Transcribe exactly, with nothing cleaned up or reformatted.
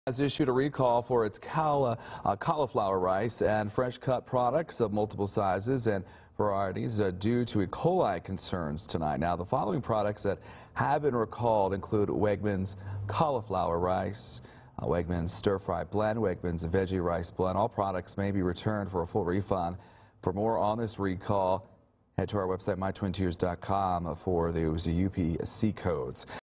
Has issued a recall for its caula, uh, cauliflower rice and fresh cut products of multiple sizes and varieties uh, due to E. coli concerns tonight. Now, the following products that have been recalled include Wegmans cauliflower rice, uh, Wegmans stir-fry blend, Wegmans veggie rice blend. All products may be returned for a full refund. For more on this recall, head to our website my twin tiers dot com for those U P C codes.